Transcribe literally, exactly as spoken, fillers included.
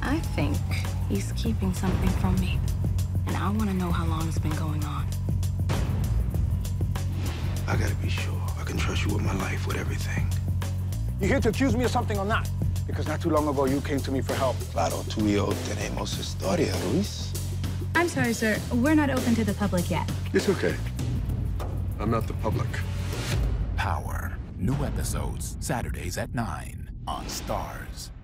I think he's keeping something from me. And I want to know how long it's been going on. I gotta be sure I can trust you with my life, with everything. You here to accuse me of something or not? Because not too long ago, you came to me for help. Claro, tú y yo tenemos historia, Luis. I'm sorry, sir. We're not open to the public yet. It's okay. I'm not the public. Power. New episodes, Saturdays at nine on Starz.